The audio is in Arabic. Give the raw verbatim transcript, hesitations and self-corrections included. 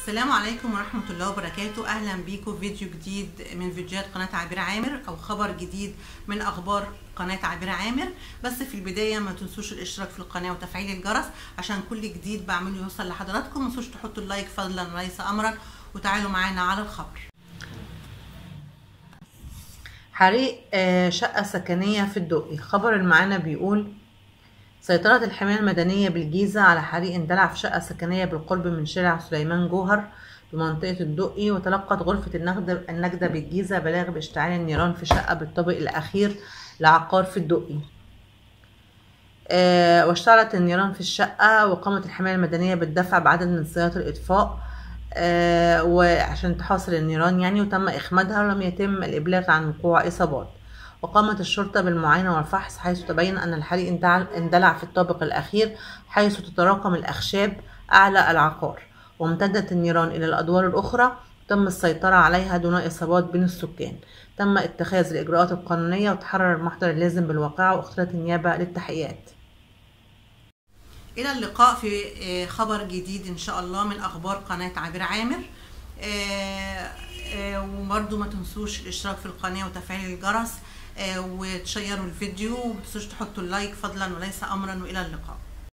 السلام عليكم ورحمة الله وبركاته. أهلا بيكم في فيديو جديد من فيديوهات قناة عبير عامر أو خبر جديد من أخبار قناة عبير عامر. بس في البداية ما تنسوش الاشتراك في القناة وتفعيل الجرس عشان كل جديد بعمله يوصل لحضراتكم. ما تنسوش تحطوا اللايك فضلا وليس أمرا، وتعالوا معانا على الخبر. حريق شقة سكنية في الدقي. خبر المعانا بيقول: سيطرت الحماية المدنية بالجيزة على حريق اندلع في شقة سكنية بالقرب من شارع سليمان جوهر بمنطقة الدقي. وتلقت غرفة النجدة بالجيزة بلاغ باشتعال النيران في شقة بالطابق الأخير لعقار في الدقي. آه واشتعلت النيران في الشقة، وقامت الحماية المدنية بالدفع بعدد من سيارات الإطفاء آه وعشان تحاصر النيران يعني، وتم إخمادها ولم يتم الإبلاغ عن وقوع إصابات. وقامت الشرطة بالمعاينة والفحص، حيث تبين أن الحريق اندلع في الطابق الأخير حيث تتراكم الأخشاب أعلى العقار، وامتدت النيران إلى الأدوار الأخرى. تم السيطرة عليها دون إصابات بين السكان. تم اتخاذ الإجراءات القانونية وتحرر المحضر اللازم بالواقعة، واختارت النيابة للتحقيقات. إلى اللقاء في خبر جديد إن شاء الله من أخبار قناة عبير عامر. وبرضو ما تنسوش الاشتراك في القناة وتفعيل الجرس، وتشيروا الفيديو، وما تنسوش تحطوا اللايك فضلا وليس امرا. والى اللقاء.